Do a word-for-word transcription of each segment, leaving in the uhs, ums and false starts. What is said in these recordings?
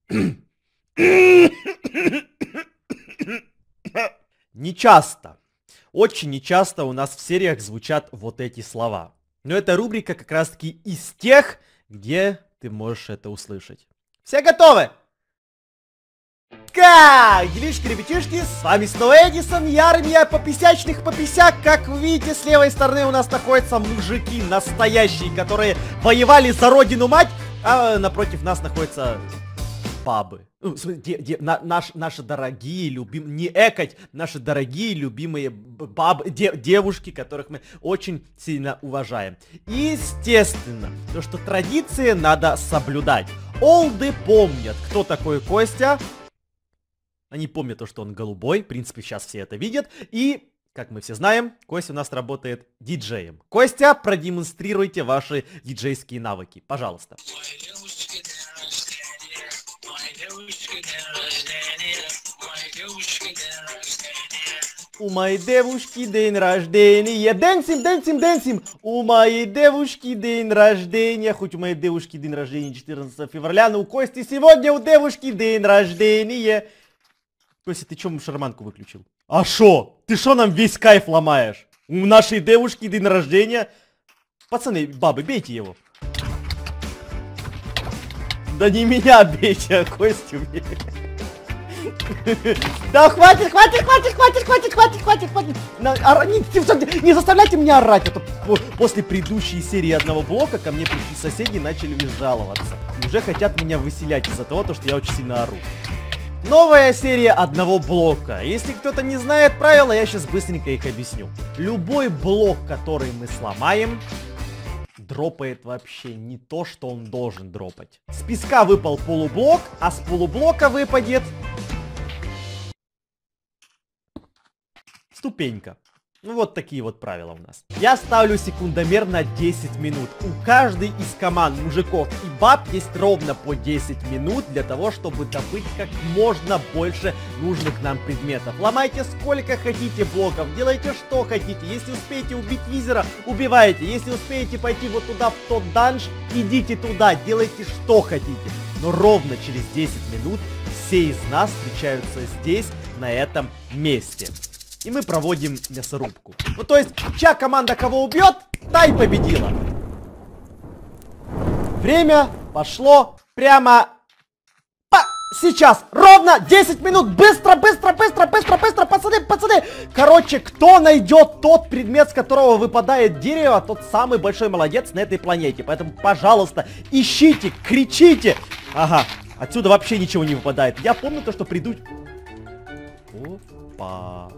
Нечасто, очень нечасто у нас в сериях звучат вот эти слова. Но эта рубрика как раз таки из тех, где ты можешь это услышать. Все готовы? Как делишки, ребятишки, с вами снова Эдисон, я армия пописячных пописяк. Как вы видите, с левой стороны у нас находятся мужики настоящие, которые воевали за родину мать, а напротив нас находятся бабы. Ну, де, де, на, наш, наши дорогие, любимые, не экать, наши дорогие, любимые бабы, де, девушки, которых мы очень сильно уважаем. Естественно, то, что традиции надо соблюдать. Олды помнят, кто такой Костя. Они помнят то, что он голубой, в принципе, сейчас все это видят. И, как мы все знаем, Костя у нас работает диджеем. Костя, продемонстрируйте ваши диджейские навыки, пожалуйста. У моей девушки день рождения. Дэнсим, дэнсим, дэнсим. У моей девушки день рождения. Хоть у моей девушки день рождения четырнадцатого февраля, но у Кости сегодня у девушки день рождения. Костя, ты чё шарманку выключил? А шо? Ты шо нам весь кайф ломаешь? У нашей девушки день рождения. Пацаны, бабы, бейте его. Да не меня бейте, а Костю бейте. Да хватит, хватит, хватит, хватит, хватит, хватит, хватит, хватит. Не, не заставляйте меня орать, а то после предыдущей серии одного блока ко мне пришли соседи и начали жаловаться. И уже хотят меня выселять из-за того, что я очень сильно ору. Новая серия одного блока. Если кто-то не знает правила, я сейчас быстренько их объясню. Любой блок, который мы сломаем, дропает вообще не то, что он должен дропать. С песка выпал полублок, а с полублока выпадет ступенька. Ну вот такие вот правила у нас. Я ставлю секундомер на десять минут. У каждой из команд мужиков и баб есть ровно по десять минут для того, чтобы добыть как можно больше нужных нам предметов. Ломайте сколько хотите блоков, делайте что хотите. Если успеете убить визера, убивайте. Если успеете пойти вот туда в тот данж, идите туда, делайте что хотите. Но ровно через десять минут все из нас встречаются здесь, на этом месте. И мы проводим мясорубку. Ну то есть, чья команда кого убьет, та и победила. Время пошло прямо по... сейчас. Ровно десять минут. Быстро, быстро, быстро, быстро, быстро, пацаны, пацаны. Короче, кто найдет тот предмет, с которого выпадает дерево, тот самый большой молодец на этой планете. Поэтому, пожалуйста, ищите, кричите. Ага, отсюда вообще ничего не выпадает. Я помню то, что приду... Опа.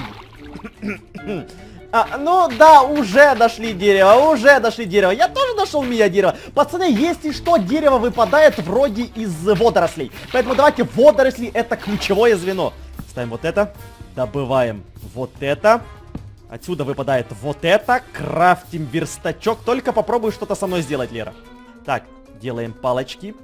А, ну да, уже нашли дерево, уже нашли дерево. Я тоже нашел меня дерево. Пацаны, если что, дерево выпадает вроде из водорослей. Поэтому давайте, водоросли — это ключевое звено. Ставим вот это, добываем вот это. Отсюда выпадает вот это. Крафтим верстачок. Только попробуй что-то со мной сделать, Лера. Так, делаем палочки.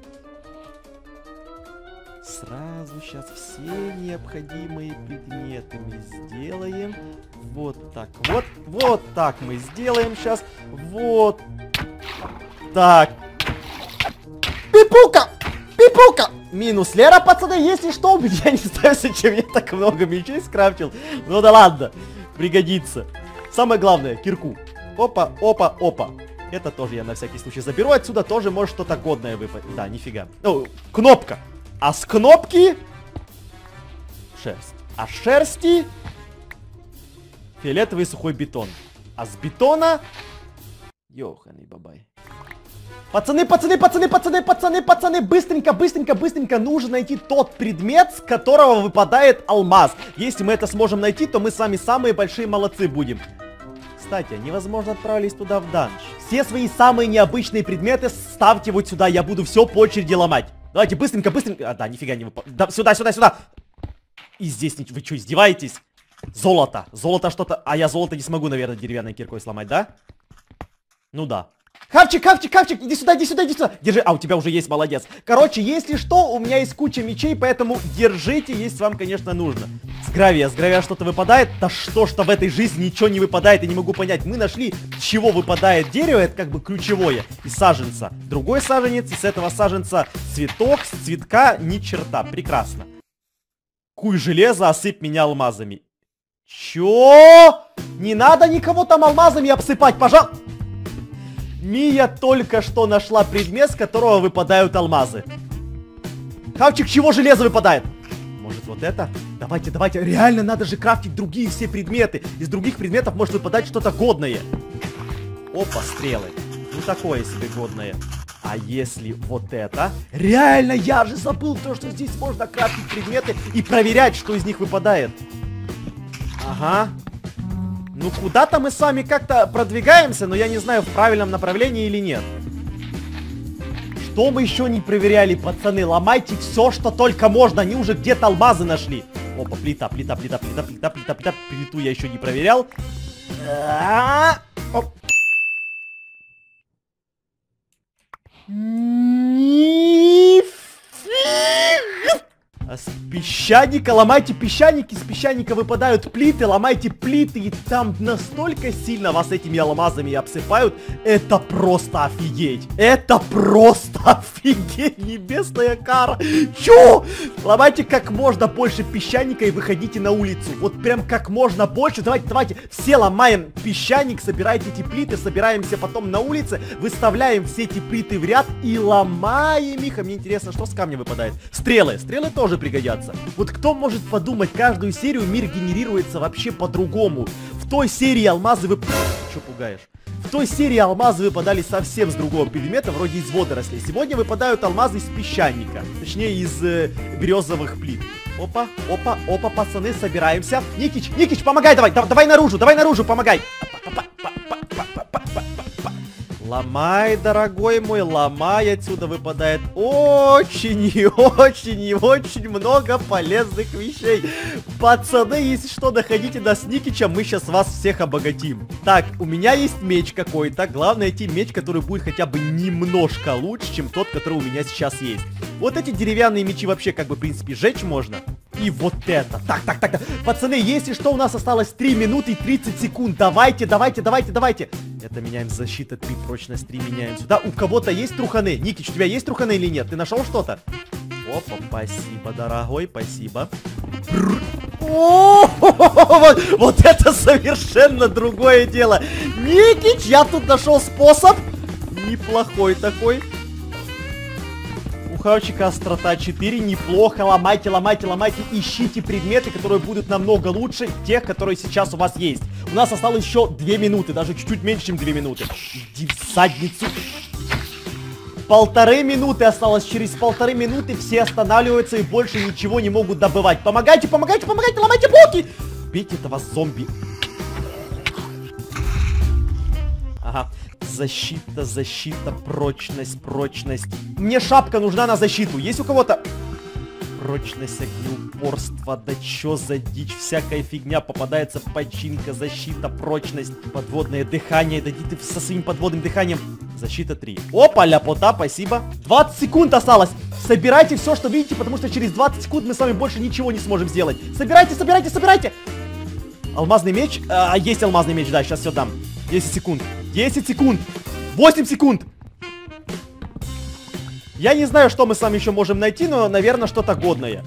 Сразу сейчас все необходимые предметы мы сделаем. Вот так вот. Вот так мы сделаем сейчас. Вот так. Пипука! Пипука! Минус Лера, пацаны, если что, у меня не знаю, зачем я так много мечей скрафтил. Ну да ладно, пригодится. Самое главное, кирку. Опа, опа, опа. Это тоже я на всякий случай заберу. Отсюда тоже может что-то годное выпасть. Да, нифига. Ну, кнопка. А с кнопки шерсть. А с шерсти фиолетовый сухой бетон. А с бетона ёханый бабай. Пацаны, пацаны, пацаны, пацаны, пацаны, пацаны, быстренько, быстренько, быстренько нужно найти тот предмет, с которого выпадает алмаз. Если мы это сможем найти, то мы с вами самые большие молодцы будем. Кстати, они, возможно, отправились туда в данж. Все свои самые необычные предметы ставьте вот сюда, я буду все по очереди ломать. Давайте быстренько, быстренько. А, да, нифига не выпало. Да, сюда, сюда, сюда. И здесь ничего. Вы что, издеваетесь? Золото. Золото что-то. А я золото не смогу, наверное, деревянной киркой сломать, да? Ну да. Хавчик, Хавчик, Хавчик, иди сюда, иди сюда, иди сюда. Держи. А, у тебя уже есть, молодец. Короче, если что, у меня есть куча мечей, поэтому держите, если вам, конечно, нужно. С гравия, с гравия что-то выпадает. Да что ж-то в этой жизни ничего не выпадает, я не могу понять. Мы нашли, с чего выпадает дерево, это как бы ключевое. Из саженца другой саженец, из этого саженца цветок, с цветка ни черта. Прекрасно. Куй железо, осыпь меня алмазами. Чё? Не надо никого там алмазами обсыпать, пожалуйста. Мия только что нашла предмет, с которого выпадают алмазы. Хавчик, чего железо выпадает? Может вот это? Давайте, давайте, реально надо же крафтить другие все предметы. Из других предметов может выпадать что-то годное. Опа, стрелы. Ну такое себе годное. А если вот это? Реально, я же забыл то, что здесь можно крафтить предметы и проверять, что из них выпадает. Ага. Ну, куда-то мы с вами как-то продвигаемся, но я не знаю, в правильном направлении или нет. Что мы еще не проверяли, пацаны? Ломайте все, что только можно. Они уже где-то алмазы нашли. Опа, плита, плита, плита, плита, плита, плита, плита. Плиту я еще не проверял. Оп. А с песчаника ломайте песчаники, с песчаника выпадают плиты, ломайте плиты, и там настолько сильно вас этими алмазами обсыпают, это просто офигеть, это просто офигеть, небесная кара, чё? Ломайте как можно больше песчаника и выходите на улицу, вот прям как можно больше, давайте, давайте, все ломаем песчаник, собирайте эти плиты, собираемся потом на улице, выставляем все эти плиты в ряд и ломаем их, а мне интересно, что с камня выпадает, стрелы, стрелы тоже пригодятся. Вот кто может подумать, каждую серию мир генерируется вообще по-другому. В той серии алмазы вы... Чё пугаешь? В той серии алмазы выпадали совсем с другого предмета, вроде из водорослей. Сегодня выпадают алмазы из песчаника. Точнее, из э, березовых плит. Опа, опа, опа, пацаны, собираемся. Никич, Никич, помогай давай, да, давай наружу, давай наружу, помогай. Ломай, дорогой мой, ломай, отсюда выпадает очень и очень и очень много полезных вещей. Пацаны, если что, доходите до Сникича, мы сейчас вас всех обогатим. Так, у меня есть меч какой-то, главное найти меч, который будет хотя бы немножко лучше, чем тот, который у меня сейчас есть. Вот эти деревянные мечи вообще, как бы, в принципе, сжечь можно. И вот это. Так, так, так, так. Пацаны, если что, у нас осталось три минуты и тридцать секунд. Давайте, давайте, давайте, давайте. Это меняем защита три, прочность три меняем сюда. У кого-то есть труханы? Никич, у тебя есть труханы или нет? Ты нашел что-то? Опа, спасибо, дорогой, спасибо. Вот, вот это совершенно другое дело. Никич, я тут нашел способ. Неплохой такой. У Хавчика острота четыре, неплохо, ломайте, ломайте, ломайте, ищите предметы, которые будут намного лучше тех, которые сейчас у вас есть. У нас осталось еще две минуты, даже чуть-чуть меньше, чем две минуты. Иди в задницу. Полторы минуты осталось, через полторы минуты все останавливаются и больше ничего не могут добывать. Помогайте, помогайте, помогайте, ломайте блоки! Бейте этого зомби. Ага. Защита, защита, прочность, прочность. Мне шапка нужна на защиту. Есть у кого-то? Прочность, огнеупорство. Да чё за дичь? Всякая фигня попадается. Починка, защита, прочность, подводное дыхание. Да иди ты со своим подводным дыханием. Защита три. Опа, ляпота, спасибо. двадцать секунд осталось. Собирайте все, что видите, потому что через двадцать секунд мы с вами больше ничего не сможем сделать. Собирайте, собирайте, собирайте. Алмазный меч. А, есть алмазный меч, да, сейчас все дам. десять секунд. десять секунд. восемь секунд. Я не знаю, что мы с вами еще можем найти, но, наверное, что-то годное.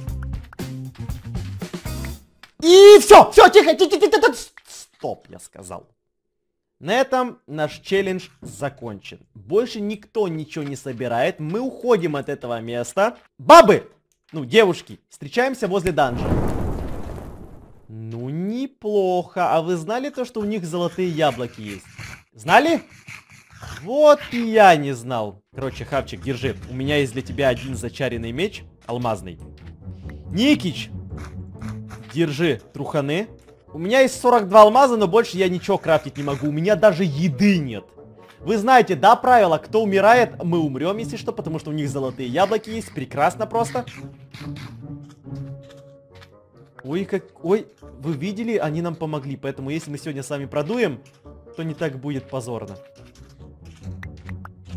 И все, все, тихо, тихо, тихо, тихо. Стоп, я сказал. На этом наш челлендж закончен. Больше никто ничего не собирает. Мы уходим от этого места. Бабы, ну, девушки, встречаемся возле данжа. Ну, неплохо. А вы знали то, что у них золотые яблоки есть? Знали? Вот и я не знал. Короче, Хавчик, держи. У меня есть для тебя один зачаренный меч. Алмазный. Никич, держи труханы. У меня есть сорок два алмаза, но больше я ничего крафтить не могу. У меня даже еды нет. Вы знаете, да, правило, кто умирает, мы умрем, если что, потому что у них золотые яблоки есть. Прекрасно просто. Ой, как... Ой, вы видели? Они нам помогли. Поэтому, если мы сегодня с вами продуем, то не так будет позорно.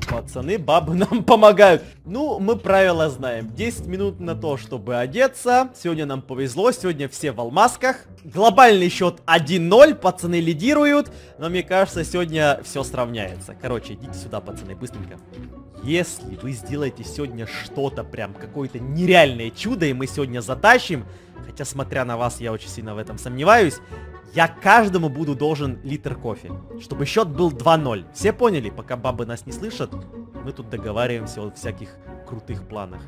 Пацаны, бабы нам помогают. Ну, мы правила знаем. десять минут на то, чтобы одеться. Сегодня нам повезло, сегодня все в алмазках. Глобальный счет один ноль, пацаны лидируют. Но мне кажется, сегодня все сравняется. Короче, идите сюда, пацаны, быстренько. Если вы сделаете сегодня что-то прям, какое-то нереальное чудо, и мы сегодня затащим, хотя, смотря на вас, я очень сильно в этом сомневаюсь, я каждому буду должен литр кофе, чтобы счет был два ноль. Все поняли? Пока бабы нас не слышат, мы тут договариваемся о всяких крутых планах.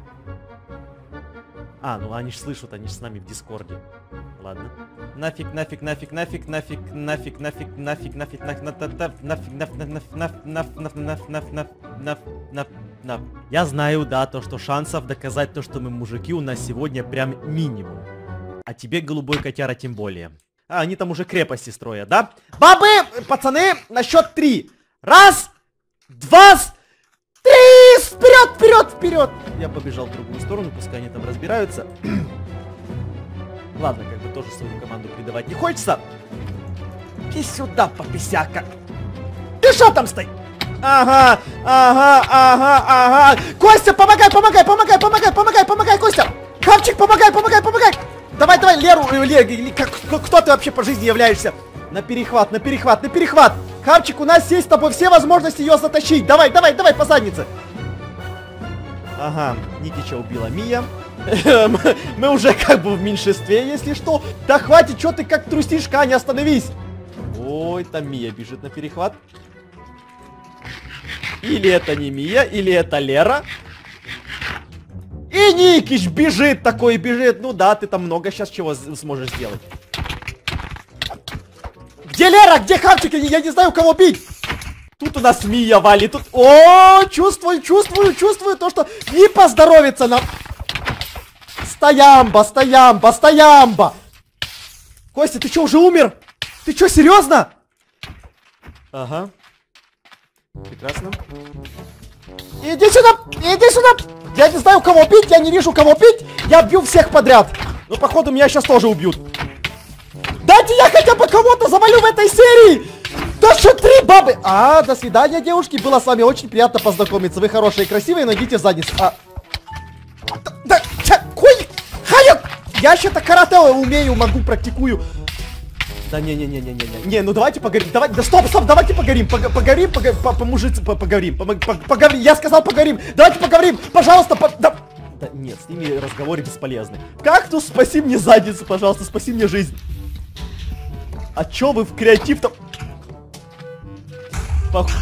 А, ну они ж слышат, они ж с нами в Дискорде. Ладно. Нафиг, нафиг, нафиг, нафиг, нафиг, нафиг, нафиг, нафиг, нафиг, нафиг, нафиг, нафиг, нафиг, нафиг, нафиг. Я знаю, да, то, что шансов доказать то, что мы мужики, у нас сегодня прям минимум. А тебе, голубой котяра, тем более. А, они там уже крепости строят, да? Бабы, пацаны, на счет три. Раз, два, три, вперед, вперед, вперед. Я побежал в другую сторону, пускай они там разбираются. Ладно, как бы тоже свою команду предавать не хочется. Иди сюда, пописяка. Ты что там стоишь? Ага, ага, ага, ага. Костя, помогай, помогай, помогай, помогай, помогай, помогай, Костя. Хавчик, помогай, помогай, помогай. Давай, давай, Леру, Лер, как, кто ты вообще по жизни являешься? На перехват, на перехват, на перехват. Хавчик, у нас есть с тобой все возможности ее затащить. Давай, давай, давай, по заднице. Ага, Никича убила Мия. Мы уже как бы в меньшинстве, если что. Да хватит, что ты как трусишка, не остановись. Ой, там Мия бежит на перехват. Или это не Мия, или это Лера. И Никич бежит такой, бежит. Ну да, ты там много сейчас чего сможешь сделать. Где Лера? Где Хавчик? Я не знаю, кого бить. Тут у нас Мия валит. Тут... О, чувствую, чувствую, чувствую то, что не поздоровится нам. Стоямба, стоямба, стоямба. Костя, ты что, уже умер? Ты что, серьезно? Ага. Прекрасно. Иди сюда, иди сюда. Я не знаю, кого бить, я не вижу, кого бить. Я бью всех подряд. Но, походу, меня сейчас тоже убьют. Дайте я хотя бы кого-то завалю в этой серии. Да что, три бабы. А, до свидания, девушки. Было с вами очень приятно познакомиться. Вы хорошие и красивые, но идите в задницу. А... Да, да, ча, хуй, хая. Я что-то карате умею, могу, практикую. Да не-не-не-не-не-не. Не, ну давайте поговорим. Давайте, да стоп, стоп, давайте поговорим. Поговорим, по-мужице, поговорим. Поговорим. Я сказал поговорим. Давайте поговорим. Пожалуйста, по... да... да нет, с ними разговоры бесполезны. Кактус, спаси мне задницу, пожалуйста, спаси мне жизнь. А чё вы в креатив-то... Пох...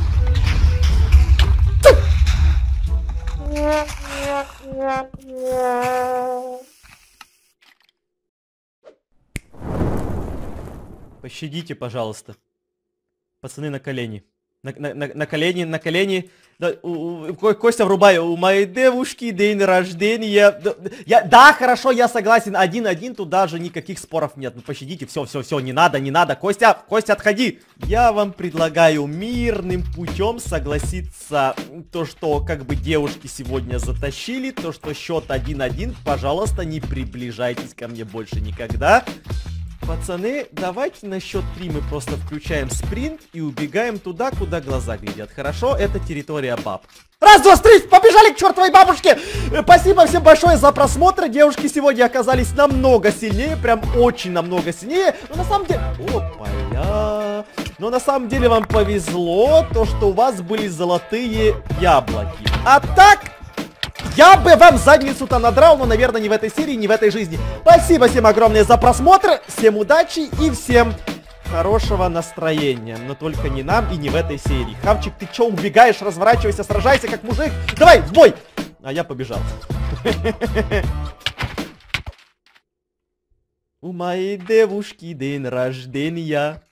Пощадите, пожалуйста. Пацаны, на колени. На, на, на, на колени, на колени. Да, у, у, Костя, врубай. У моей девушки день рождения. Да, я, да, хорошо, я согласен. Один-один, тут даже никаких споров нет. Ну, пощадите, все, все, все, не надо, не надо. Костя, Костя, отходи. Я вам предлагаю мирным путем согласиться. То, что как бы девушки сегодня затащили. То, что счет один-один. Пожалуйста, не приближайтесь ко мне больше никогда. Пацаны, давайте на счет три мы просто включаем спринт и убегаем туда, куда глаза глядят. Хорошо? Это территория баб. Раз, два, три, побежали к чертовой бабушке! Спасибо всем большое за просмотр. Девушки сегодня оказались намного сильнее, прям очень намного сильнее. Но на самом деле... Опа-ля! Но на самом деле вам повезло, то что у вас были золотые яблоки. А так... Я бы вам задницу-то надрал, но, наверное, не в этой серии, не в этой жизни. Спасибо всем огромное за просмотр, всем удачи и всем хорошего настроения. Но только не нам и не в этой серии. Хавчик, ты чё убегаешь, разворачивайся, сражайся как мужик. Давай, в бой! А я побежал. У моей девушки день рождения.